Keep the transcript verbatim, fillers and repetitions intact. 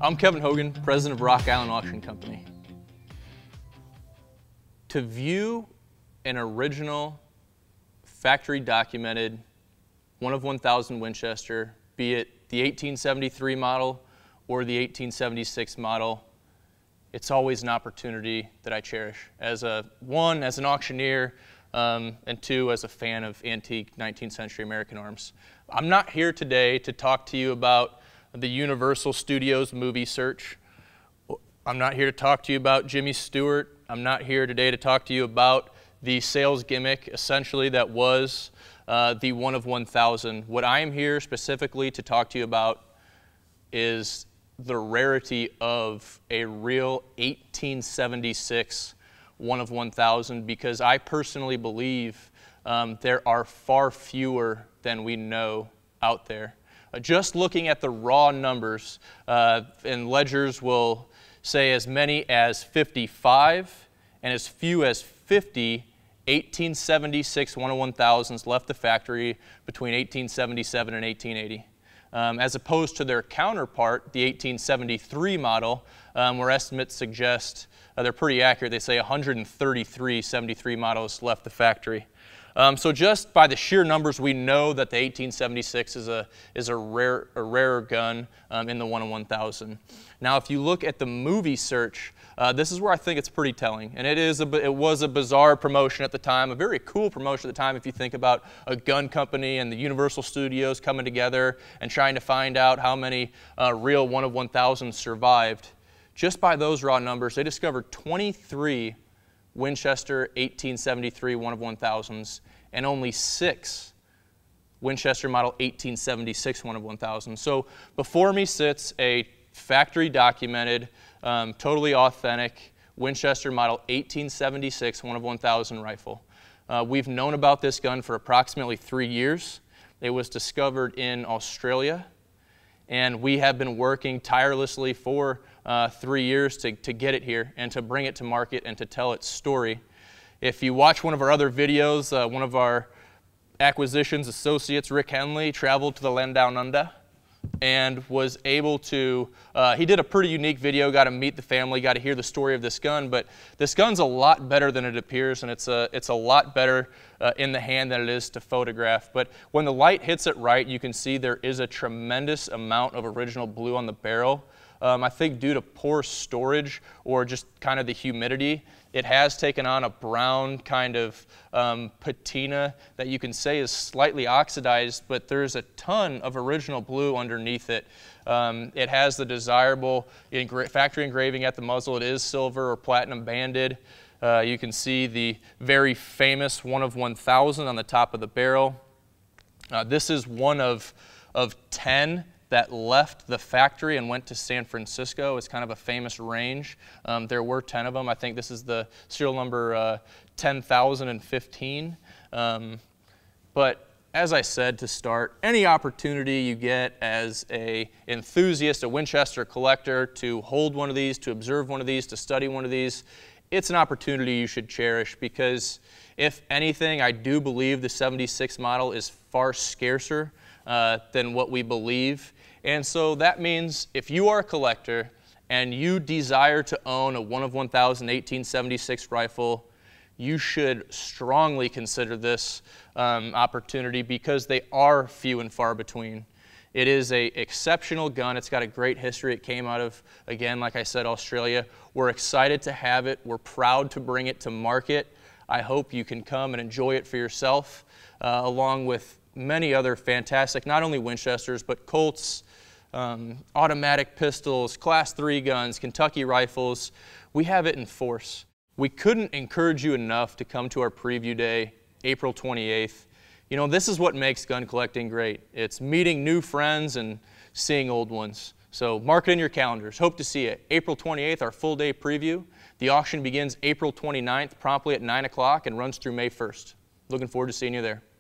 I'm Kevin Hogan, president of Rock Island Auction Company. To view an original, factory-documented, one of one thousand Winchester, be it the eighteen seventy-three model or the eighteen seventy-six model, it's always an opportunity that I cherish. As a, one, as an auctioneer, um, and two, as a fan of antique nineteenth century American arms. I'm not here today to talk to you about the Universal Studios movie search. I'm not here to talk to you about Jimmy Stewart. I'm not here today to talk to you about the sales gimmick, essentially, that was uh, the one of one thousand. What I am here specifically to talk to you about is the rarity of a real eighteen seventy-six one of one thousand, because I personally believe um, there are far fewer than we know out there. Uh, just looking at the raw numbers, uh, and ledgers will say as many as fifty-five and as few as fifty eighteen seventy-six one of one thousands left the factory between eighteen seventy-seven and eighteen eighty. Um, as opposed to their counterpart, the eighteen seventy-three model, um, where estimates suggest, uh, they're pretty accurate, they say one hundred thirty-three seventy-three models left the factory. Um, so just by the sheer numbers, we know that the eighteen seventy-six is a, is a, rare, a rarer gun um, in the one of one thousand. Now, if you look at the movie search, uh, this is where I think it's pretty telling. And it, is a, it was a bizarre promotion at the time, a very cool promotion at the time if you think about a gun company and the Universal Studios coming together and trying to find out how many uh, real one of one thousands survived. Just by those raw numbers, they discovered twenty-three Winchester eighteen seventy-three one of one thousands and only six Winchester model eighteen seventy-six one of one thousand. So before me sits a factory documented, um, totally authentic Winchester model eighteen seventy-six one of one thousand rifle. Uh, we've known about this gun for approximately three years. It was discovered in Australia, and we have been working tirelessly for uh, three years to, to get it here and to bring it to market and to tell its story. If you watch one of our other videos, uh, one of our acquisitions associates, Rick Henley, traveled to the land down under and was able to, uh, he did a pretty unique video, got to meet the family, got to hear the story of this gun, but this gun's a lot better than it appears, and it's a, it's a lot better uh, in the hand than it is to photograph. But when the light hits it right, you can see there is a tremendous amount of original blue on the barrel. Um, I think due to poor storage or just kind of the humidity, it has taken on a brown kind of um, patina that you can say is slightly oxidized, but there's a ton of original blue underneath it. Um, it has the desirable engra factory engraving at the muzzle. It is silver or platinum banded. Uh, you can see the very famous one of one thousand on the top of the barrel. Uh, this is one of, of ten that left the factory and went to San Francisco. It's kind of a famous range. Um, there were ten of them. I think this is the serial number uh, ten thousand fifteen. Um, but as I said to start, any opportunity you get as an enthusiast, a Winchester collector, to hold one of these, to observe one of these, to study one of these, it's an opportunity you should cherish, because if anything, I do believe the seventy-six model is far scarcer uh, than what we believe. And so that means if you are a collector and you desire to own a one of one thousand eighteen seventy-six rifle, you should strongly consider this um, opportunity, because they are few and far between. It is an exceptional gun. It's got a great history. It came out of, again, like I said, Australia. We're excited to have it. We're proud to bring it to market. I hope you can come and enjoy it for yourself, uh, along with many other fantastic, not only Winchesters, but Colts, um, automatic pistols, class three guns, Kentucky rifles. We have it in force. We couldn't encourage you enough to come to our preview day, April twenty-eighth. You know, this is what makes gun collecting great. It's meeting new friends and seeing old ones. So mark it in your calendars. Hope to see you. April twenty-eighth, our full day preview. The auction begins April twenty-ninth, promptly at nine o'clock, and runs through May first. Looking forward to seeing you there.